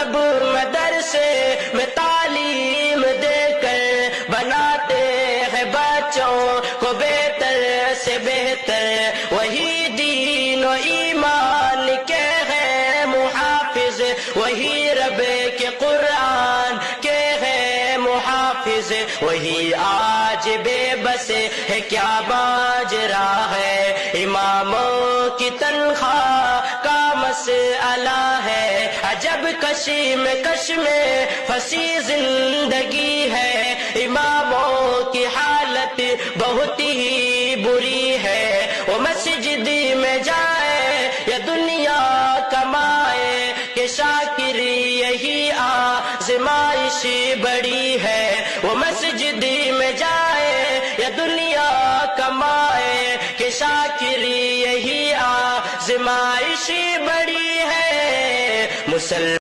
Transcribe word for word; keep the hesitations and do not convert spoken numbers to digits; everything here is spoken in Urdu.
مکتب مدرسے میں تعلیم دے کر بناتے ہیں بچوں کو بہتر سے بہتر، وہی دین و ایمان کے ہیں محافظ، وہی رب کے قرآن کے ہیں محافظ، وہی آج بے بس ہے کیا ماجرا ہے، اماموں کی تنخواہ کا مسئلہ ہے، عجب کشی میں کش میں پھنسی زندگی ہے، اماموں کی حالت بہت ہی بری ہے، وہ مسجد میں جائے یا دنیا کمائے کہ شاکر یہی آزمائش بڑی ہے، وہ مسجد میں جائے یا دنیا کمائے کہ شاکر یہی آزمائش بڑی ہے، مسلمان